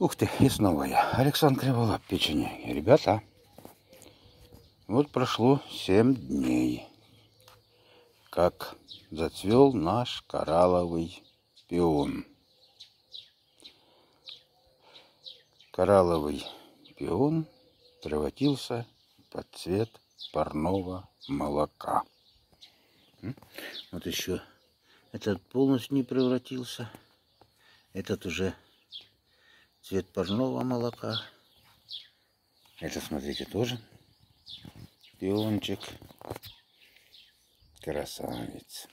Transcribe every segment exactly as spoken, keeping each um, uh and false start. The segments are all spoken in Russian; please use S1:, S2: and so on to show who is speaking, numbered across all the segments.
S1: Ух ты, и снова я, Александр Криволап, печенеги. Ребята, вот прошло семь дней, как зацвел наш коралловый пион. Коралловый пион превратился под цвет парного молока. Вот еще этот полностью не превратился. Этот уже цвет парного молока. Это, смотрите, тоже пиончик. Красавец.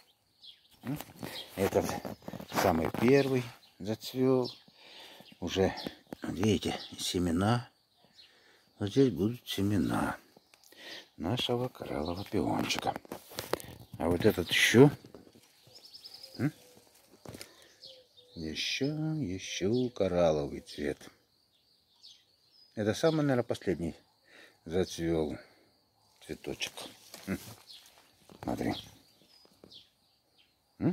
S1: Этот самый первый зацвел. Уже, видите, семена. Вот здесь будут семена нашего кораллового пиончика. А вот этот еще... Еще, еще коралловый цвет. Это самый, наверное, последний зацвел цветочек. Смотри. М?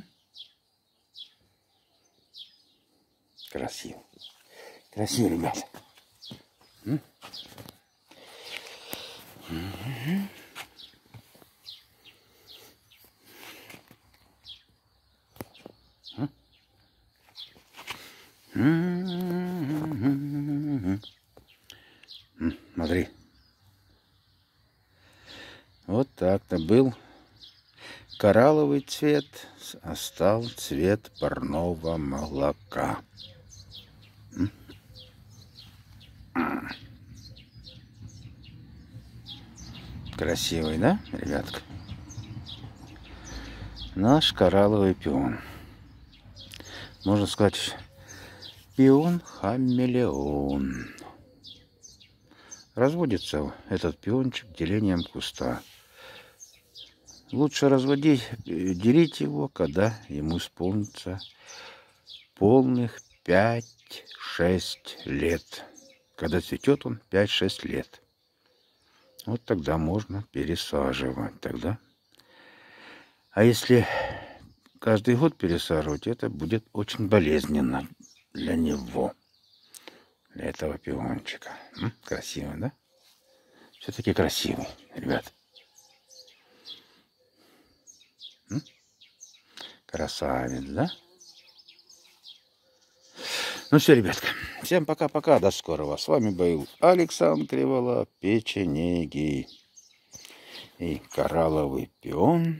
S1: Красиво. Красиво, ребята. М? Смотри. Вот так-то был коралловый цвет, а стал цвет парного молока. Красивый, да, ребятка? Наш коралловый пион. Можно сказать, пион-хамелеон. Разводится этот пиончик делением куста. Лучше разводить, делить его, когда ему исполнится полных пять-шесть лет. Когда цветет он пять-шесть лет. Вот тогда можно пересаживать. Тогда. А если каждый год пересаживать, это будет очень болезненно для него. Для этого пиончика. М? Красиво, да? Все-таки красивый, ребят. М? Красавец, да? Ну все, ребятка. Всем пока-пока. До скорого. С вами был Александр Криволап, печенеги. И коралловый пион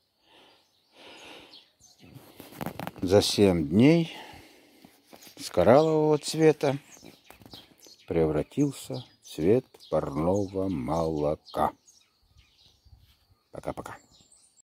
S1: за семь дней с кораллового цвета превратился в цвет парного молока. Пока-пока.